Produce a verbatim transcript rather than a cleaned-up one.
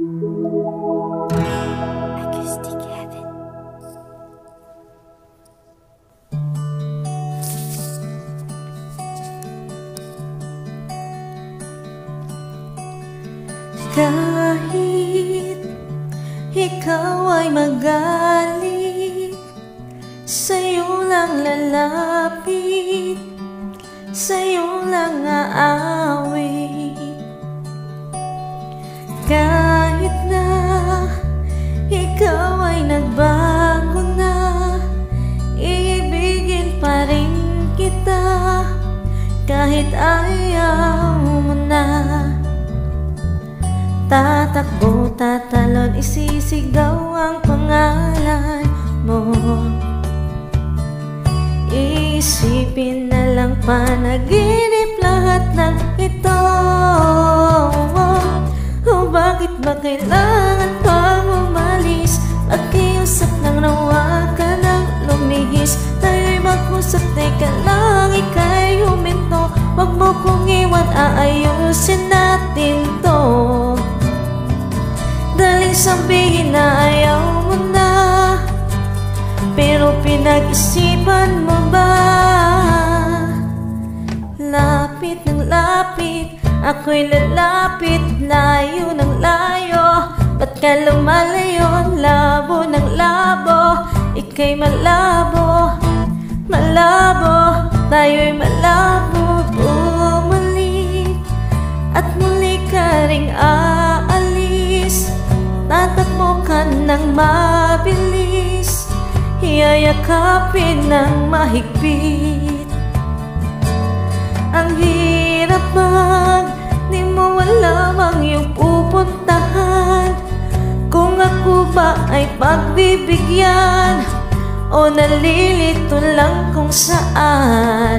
Kahit ikaw ay magalit, sa'yo lang lalapit, sa'yo lang aawit. Kahit na ikaw ay nagbago na, iibigin pa rin kita kahit ayaw mo na. Tatakbo, tatalon, isisigaw ang pangalan mo. Iisipin na lang panaginip lahat ng ito. O bakit ba kailangan pang umalis? Pakiusap lang nawa ka nang lumihis. Tayo'y mag-usap, teka lang, ika'y huminto. Huwag mo kong iwan, aayusin natin to. Daling sabihin na ayaw mo na, pero pinag-isipan mo ba? Lapit ng lapit, ako'y lalapit, layo ng layo. Ba't ka lumalayo? Labo ng labo, ika'y malabo, malabo, tayo'y malabo. Bumalik at muli ka ring aalis. Tatakbo ka ng mabilis, iyayakapin ng mahigpit. Ang hirap mag, di mo alam ang iyong pupuntahan. Kung ako ba ay pagbibigyan o nalilito lang kung saan.